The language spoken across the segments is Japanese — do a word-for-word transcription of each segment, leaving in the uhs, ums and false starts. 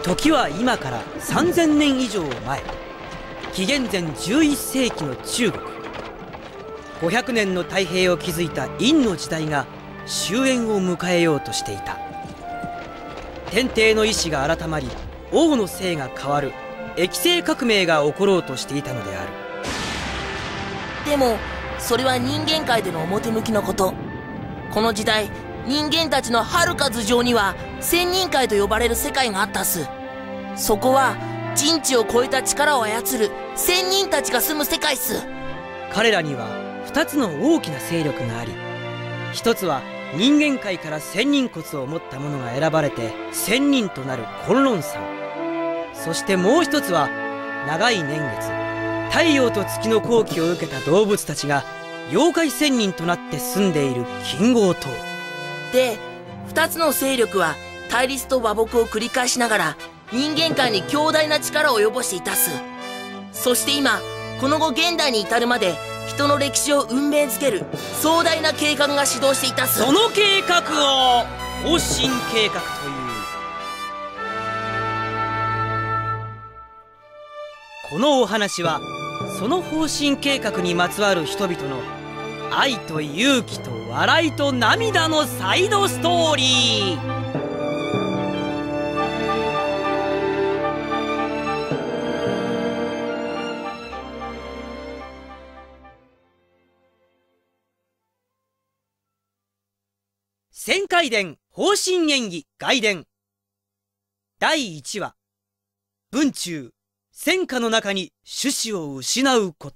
時は今からさんぜんねん以上前、紀元前じゅういっせいきの中国。ごひゃくねんの太平を築いた殷の時代が終焉を迎えようとしていた。天帝の意志が改まり、王の姓が変わる液政革命が起ころうとしていたのである。 でもそれは人間界での表向きのこと。この時代、人間たちの遥か頭上には仙人界と呼ばれる世界があったっす。そこは人知を超えた力を操る仙人たちが住む世界っす。 彼らにはふたつの大きな勢力があり、ひとつは人間界から仙人骨を持った者が選ばれて仙人となる崑崙山。そしてもう一つは長い年月、太陽と月の好機を受けた動物たちが妖怪仙人となって住んでいる金剛島で、ふたつの勢力は対立と和睦を繰り返しながら人間界に強大な力を及ぼしていたっす。そして今、この後現代に至るまで人の歴史を運命づける壮大な計画が始動していたっす。 その計画を方針計画という。このお話はその方針計画にまつわる人々の愛と勇気と笑いと涙のサイドストーリー。仙廻伝方針演義外伝だいいちわ、文中戦火の中に種子を失うこと。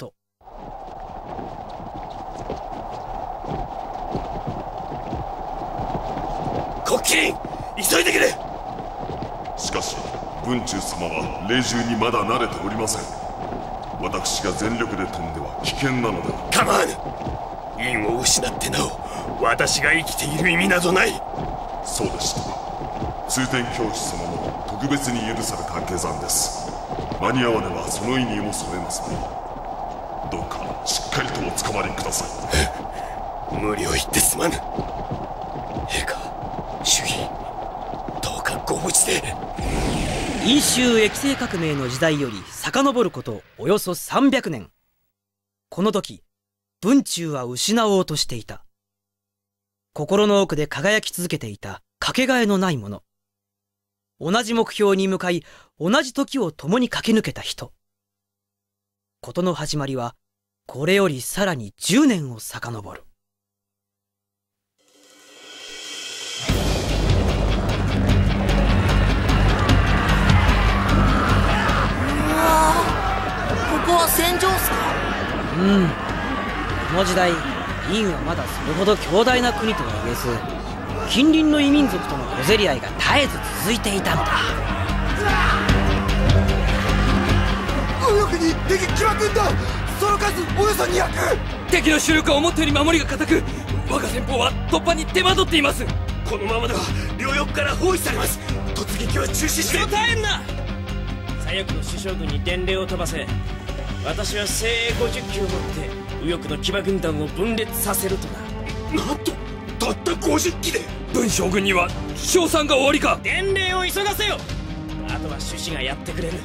コッキン、急いでくれ。 しかし文中様は霊獣にまだ慣れておりません。私が全力で飛んでは危険なのでは。 構わぬ。陰を失ってなお私が生きている意味などない。 そうでした。通天教師様の特別に許された下山です。間に合わねばその意にも添えますね。どうかしっかりとおつかまりください。無理を言ってすまぬ。陛下、主義、どうかご無事で。 殷州液政革命の時代より遡ることおよそさんびゃくねん。この時文中は失おうとしていた。心の奥で輝き続けていたかけがえのないもの。同じ目標に向かい同じ時を共に駆け抜けた人。事の始まりはこれよりさらにじゅうねんを遡る。 うわあ、ここは戦場っすか？ うん。この時代、殷はまだそれほど強大な国とは言えず、近隣の異民族との小競り合いが絶えず続いていたのだ。 右翼に敵騎馬軍だ。その数およそにひゃく。 敵の主力は思ったより守りが固く、我が先方は突破に手間取っています。 このままでは両翼から包囲されます。突撃は中止して。 絶えんな。左翼の主将軍に伝令を飛ばせ。私は精鋭ごじゅっきを持って右翼の騎馬軍団を分裂させるとな。 なんとたったごじゅっきで。 文将軍には勝算が終わりか。伝令を急がせよ。あとは種子がやってくれる。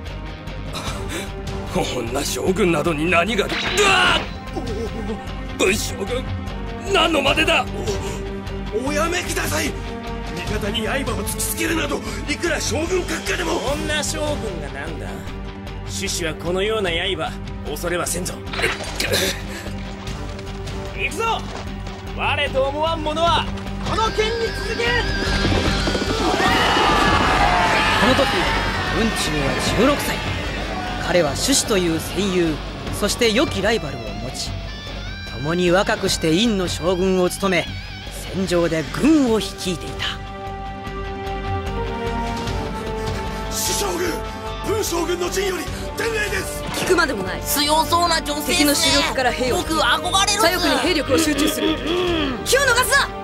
女将軍などに何が。うわっ！文将軍、何のまでだ。 お, おやめください。味方に刃を突きつけるなどいくら将軍閣下でも。 女将軍がなんだ。種子はこのような刃恐れはせんぞ。行くぞ。我と思わん者はこの剣に続け。 この時文中はじゅうろくさい。彼は種子という戦友、そして良きライバルを持ち、共に若くして殷の将軍を務め、戦場で軍を率いていた。 主将軍、文将軍の陣より伝令です。 聞くまでもない。 強そうな女性っすね。 敵の主力から兵を僕憧れるっす。 左翼に兵力を集中する。気を逃すな。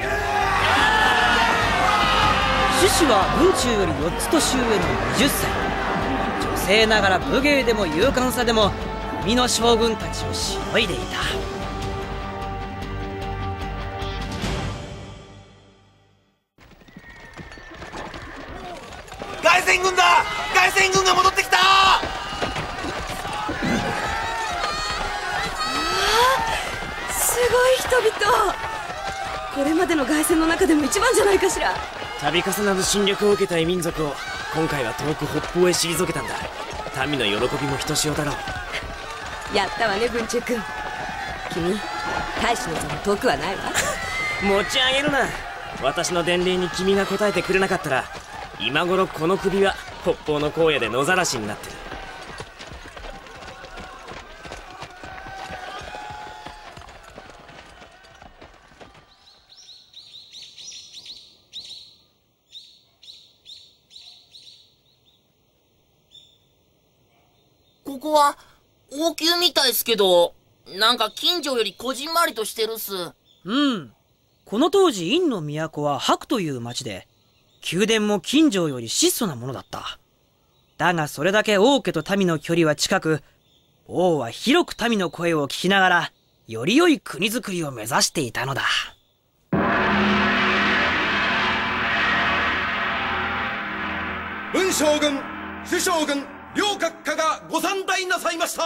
種子は文中よりよっつ年上のはたち。女性ながら武芸でも勇敢さでも海の将軍たちをしのいでいた。 大凱旋軍だ。凱旋軍が戻ってきた。 すごい人々。これまでの凱旋の中でも一番じゃないかしら。 度重なる侵略を受けた異民族を今回は遠く北方へ退けたんだ。民の喜びもひとしおだろう。 やったわね文中君。君大使の座も遠くはないわ。 持ち上げるな。私の伝令に君が答えてくれなかったら今頃この首は北方の荒野で野ざらしになってる。 ここは王宮みたいっすけど、なんか近所よりこじんまりとしてるっす。 うん。この当時殷の都は白という町で、宮殿も近所より質素なものだった。だがそれだけ王家と民の距離は近く、王は広く民の声を聞きながら、より良い国づくりを目指していたのだ。 文将軍、主将軍、両閣下がご参拝なさいました。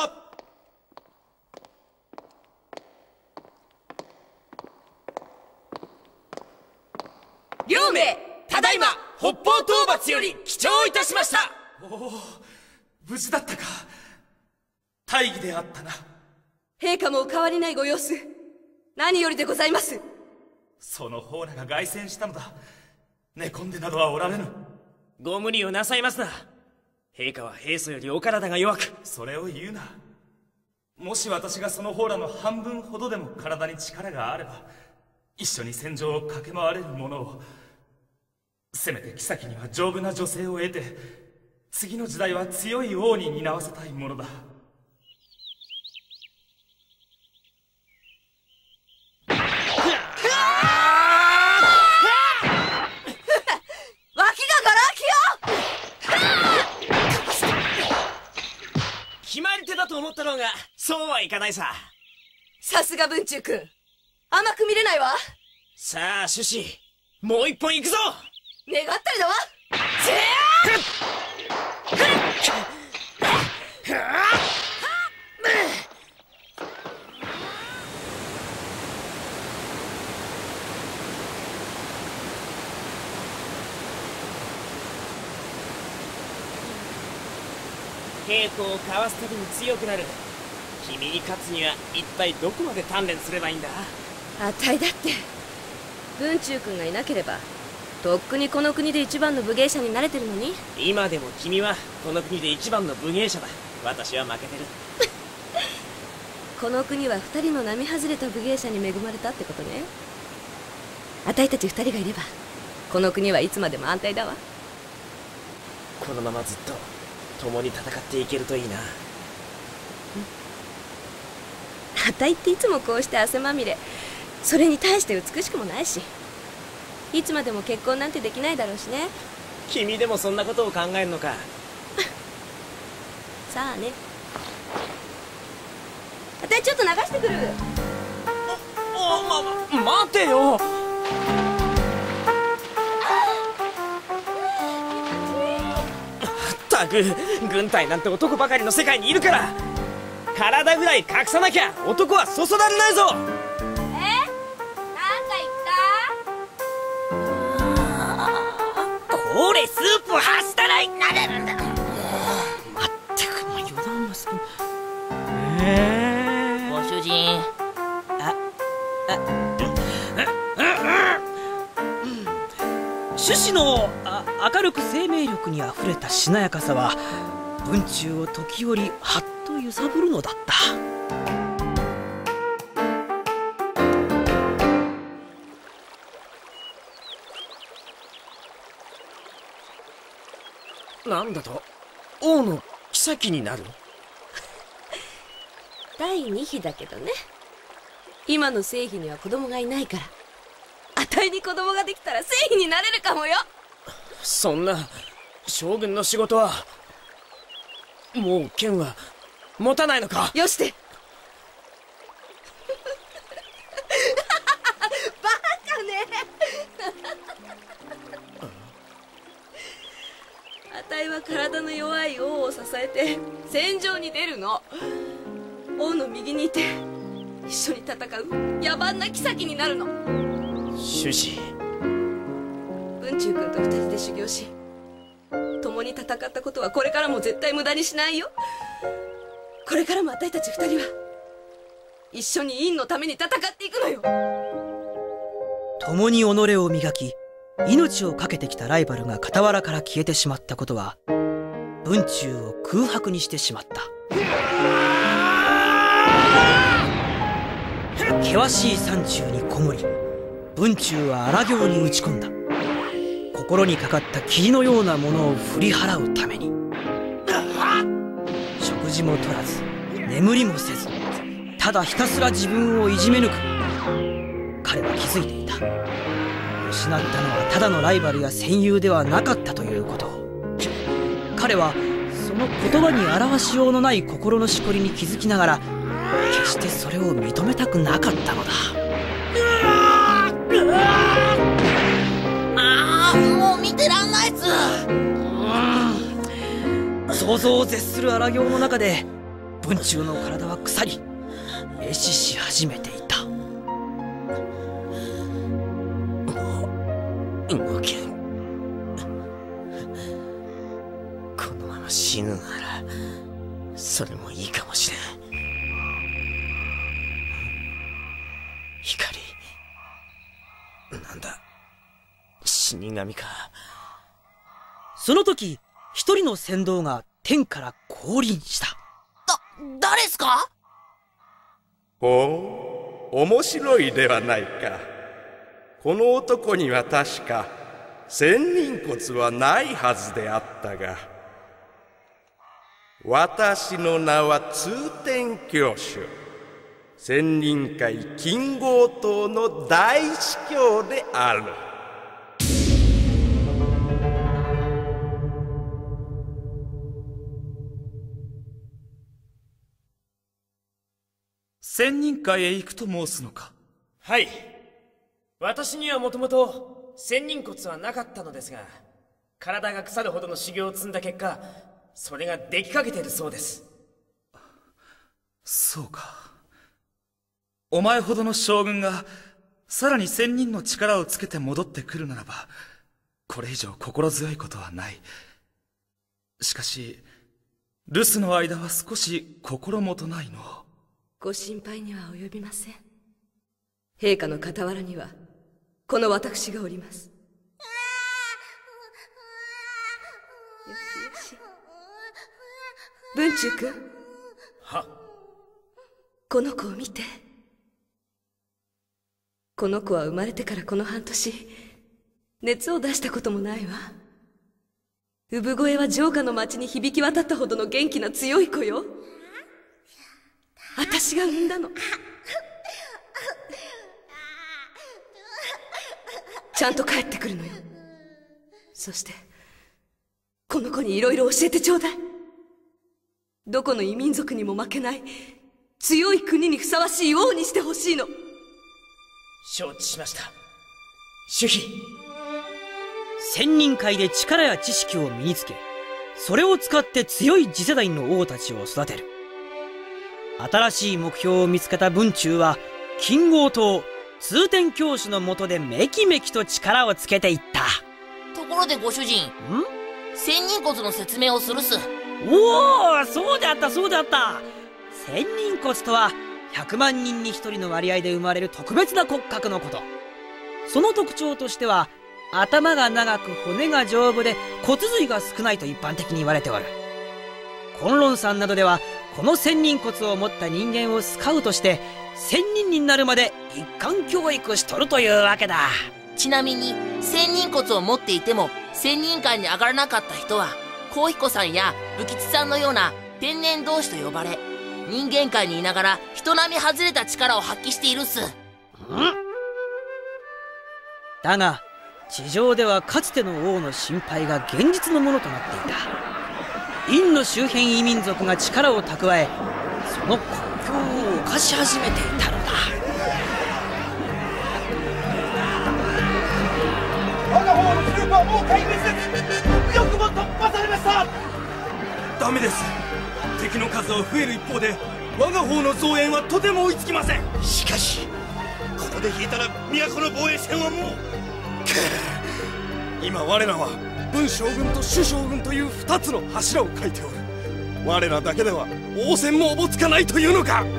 両名ただいま北方討伐より帰朝いたしました。 おお、無事だったか。大義であったな。 陛下もお変わりないご様子。何よりでございます。 その方らが凱旋したのだ。寝込んでなどはおられぬ。 ご無理をなさいますな。陛下は平素よりお体が弱く。 それを言うな。もし私がその方らの半分ほどでも体に力があれば、一緒に戦場を駆け回れる者を、せめて妃には丈夫な女性を得て、次の時代は強い王に担わせたいものだ。 決まり手だと思ったろうが、そうはいかないさ。 さすが文中君。甘く見れないわ。 さあ、シュシ、もう一本行くぞ。 願ったりだわ。 稽古を交わすたびに強くなる。君に勝つには一体どこまで鍛錬すればいいんだ。 あたいだって文中君がいなければとっくにこの国で一番の武芸者になれてるのに。 今でも君はこの国で一番の武芸者だ。私は負けてる。 この国は二人の並外れた武芸者に恵まれたってことね。あたいたち二人がいればこの国はいつまでも安泰だわ。 このままずっと共に戦っていけるといいな。 あたいっていつもこうして汗まみれ、それに対して美しくもないし、いつまでも結婚なんてできないだろうしね。 君でもそんなことを考えるのか。 さあね。あたいちょっと流してくる。 おお、ま、待てよ。ったく、軍隊なんて男ばかりの世界にいるから、体ぐらい隠さなきゃ男はそそられないぞ。 え？なんか言った？ これスープはしたらいなれるんだ。まったくもう余談もする。えご主人。 あ、あ、種子のあ明るく生命力にあふれたしなやかさは文中を時折はっと揺さぶるのだった。 なんだと、王の妃になる？ 第二妃だけどね。今の正妃には子供がいないから、あたいに子供ができたら正妃になれるかもよ。 そんな将軍の仕事はもう剣は持たないのか？ よしてバカね。あたいは体の弱い王を支えて戦場に出るの。王の右にいて一緒に戦う野蛮な妃になるの。 主子、 文忠君と二人で修行し、共に戦ったことはこれからも絶対無駄にしないよ。これからも私たち二人は一緒に院のために戦っていくのよ。 共に己を磨き命を懸けてきたライバルが傍らから消えてしまったことは文忠を空白にしてしまった。険しい山中にこもり文忠は荒行に打ち込んだ。心にかかった霧のようなものを振り払うために食事も取らず眠りもせず、ただひたすら自分をいじめ抜く。彼は気づいていた。失ったのはただのライバルや戦友ではなかったということを。彼はその言葉に表しようのない心のしこりに気づきながら、決してそれを認めたくなかったのだ。 ああ、もう見てらんないっす。 想像を絶する荒行の中で文忠の体は腐り壊死し始めていた。 動けん。このまま死ぬならそれもいいかもしれん。光、なんだ、死神か。 その時一人の船頭が天から降臨した。 だ、誰っすか？ ほう、面白いではないか。この男には確か仙人骨はないはずであったが、私の名は通天教主、仙人界金剛島の大司教である。 仙人界へ行くと申すのか？ はい。私にはもともと仙人骨はなかったのですが、体が腐るほどの修行を積んだ結果、それができかけているそうです。 そうか。お前ほどの将軍がさらに仙人の力をつけて戻ってくるならば、これ以上心強いことはない。しかし留守の間は少し心もとないの。 ご心配には及びません。陛下の傍らにはこの私がおります。よしよし。文忠君。 は？ この子を見て。この子は生まれてからこの半年熱を出したこともないわ。産声は城下の町に響き渡ったほどの元気な強い子よ。私が産んだの。ちゃんと帰ってくるのよ。そしてこの子にいろいろ教えてちょうだい。どこの異民族にも負けない強い国にふさわしい王にしてほしいの。 承知しました。主妃。 仙人界で力や知識を身につけ、それを使って強い次世代の王たちを育てる。新しい目標を見つけた文忠は金剛島通天教主の下でめきめきと力をつけていった。 ところでご主人、ん仙人骨の説明をするす。 おお、そうであったそうであった。仙人骨とはひゃくまんにんにひとりの割合で生まれる特別な骨格のこと。その特徴としては頭が長く骨が丈夫で骨髄が少ないと一般的に言われておる。崑崙山などではこの仙人骨を持った人間をスカウトして仙人になるまで一貫教育しとるというわけだ。 ちなみに仙人骨を持っていても仙人界に上がらなかった人は幸彦さんや武吉さんのような天然同士と呼ばれ、人間界にいながら人並み外れた力を発揮しているっす。んだが地上ではかつての王の心配が現実のものとなっていた。院の周辺異民族が力を蓄え、その国境を侵し始めていたのだ。 我が方の主力はもう壊滅です。よくも突破されました。 メです。敵の数は増える一方で我が方の増援はとても追いつきません。 しかしここで引いたら都の防衛線はもう今我らは文将軍と主将軍という二つの柱を書いておる。我らだけでは応戦もおぼつかないというのか。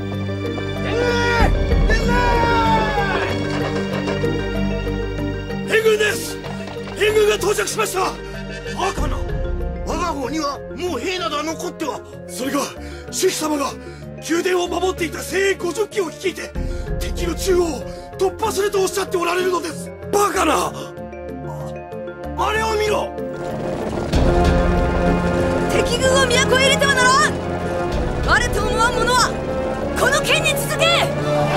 援軍です。援軍が到着しました。 バカな。 我が方にはもう兵などは残っては。 それが主妃様が宮殿を守っていた精鋭ごじゅっきを率いて敵の中央を突破するとおっしゃっておられるのです。 バカな。あれを見ろ。 敵軍を都へ入れてはならん。我と思わん者はこの剣に続け。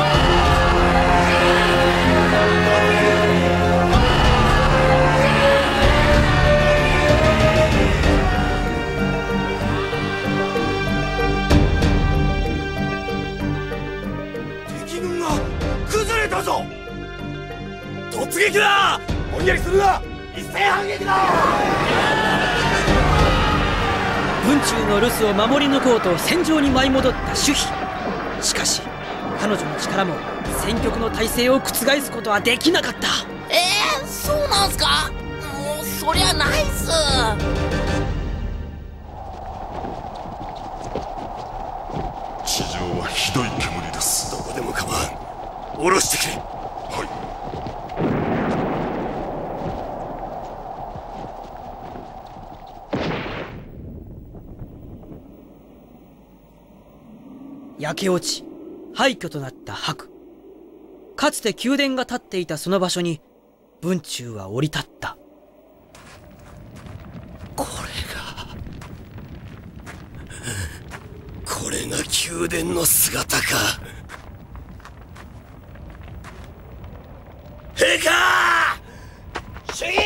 敵軍が崩れたぞ。突撃だ。ぼんやりするな。一斉反撃だ。 文中の留守を守り抜こうと戦場に舞い戻った主妃。しかし彼女の力も戦局の体制を覆すことはできなかった。 えー、そうなんすか。もうそりゃないっす。 地上はひどい煙です。 どこでも構わん。下ろしてくれ。 はい。 焼け落ち廃墟となった白。かつて宮殿が建っていたその場所に文中は降り立った。 これがこれが宮殿の姿か。陛下主義。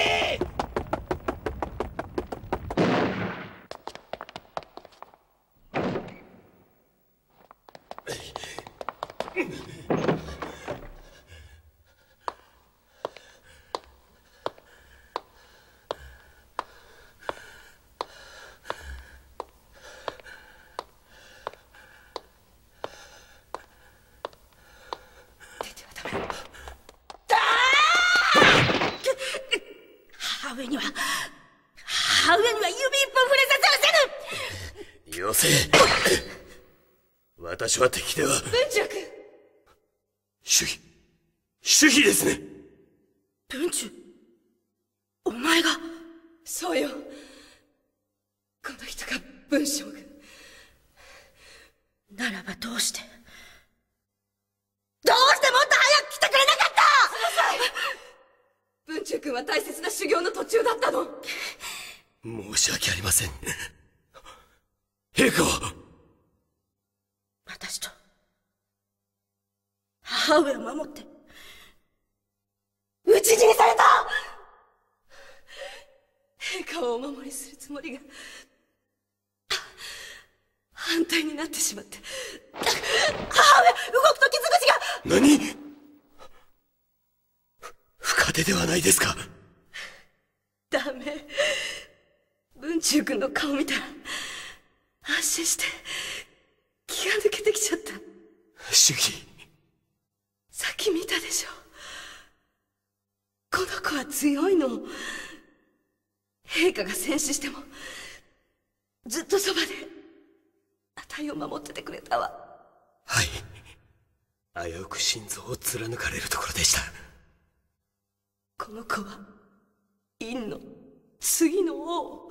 母上には母上には指一本触れさせませぬ。 よせ。私は敵では。 文中君。 主妃主妃ですね。 文中、お前が。そうよ。この人が文将軍ならばどうしてどうしてもっと早く来てくれなかった。文中君は大切な修行の途中だったの。 申し訳ありません。陛下は私と母上を守って討ち死にされた。陛下をお守りするつもりが反対になってしまって、母上動くと傷口が。 何。深手ではないですか。 ダメ。文中君の顔見たら安心して気が抜けてきちゃった。 主義。 さっき見たでしょ。この子は強いの。陛下が戦死してもずっとそばであたいを守っててくれたわ。 はい。危うく心臓を貫かれるところでした。 この子は陰の次の王。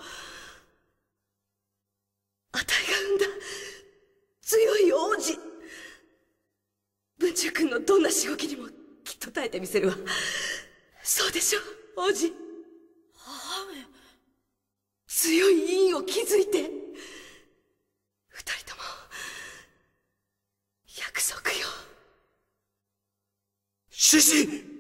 あたいが産んだ強い王子。文中君のどんなしごきにもきっと耐えてみせるわ。そうでしょ王子。母上。強い陰を築いて二人とも約束よ。 獅子。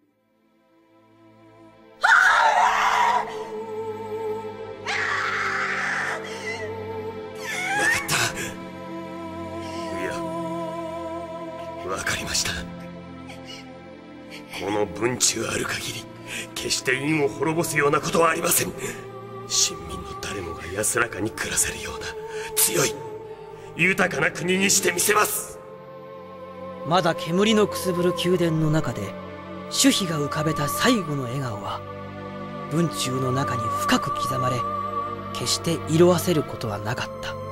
わかりました。この文中ある限り決して院を滅ぼすようなことはありません。 臣民の誰もが安らかに暮らせるような強い豊かな国にしてみせます。 まだ煙のくすぶる宮殿の中で主妃が浮かべた最後の笑顔は文中の中に深く刻まれ、決して色あせることはなかった。